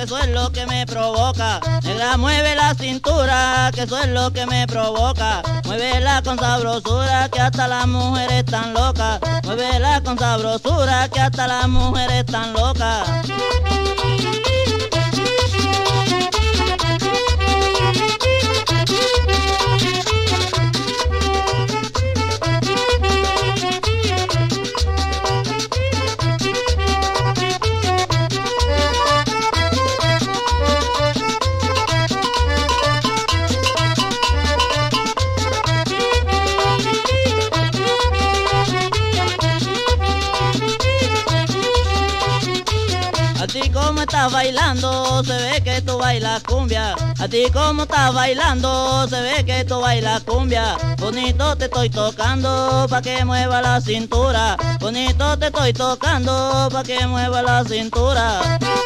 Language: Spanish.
eso es lo que me provoca. Negra, mueve la cintura, que eso es lo que me provoca. Muévela con sabrosura, que hasta las mujeres están locas. Muévela con sabrosura, que hasta las mujeres están locas. A ti como estás bailando, se ve que tú bailas cumbia. A ti como estás bailando, se ve que tú bailas cumbia. Bonito te estoy tocando, pa' que mueva la cintura. Bonito te estoy tocando, pa' que mueva la cintura.